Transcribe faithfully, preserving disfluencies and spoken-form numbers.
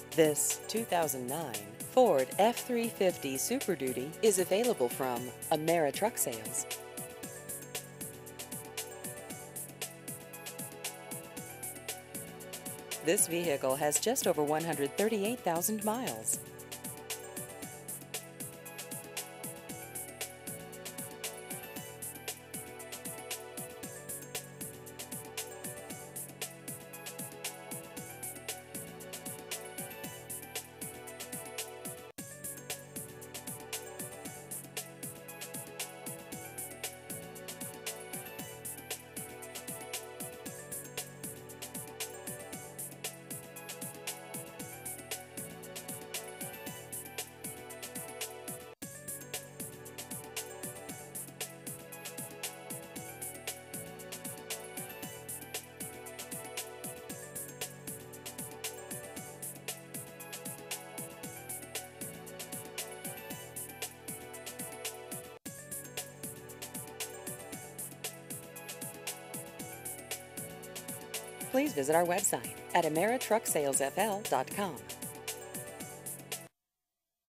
This two thousand nine Ford F three fifty Super Duty is available from Ameri-Truck Sales. This vehicle has just over one hundred thirty-eight thousand miles. Please visit our website at Ameri Truck Sales F L dot com.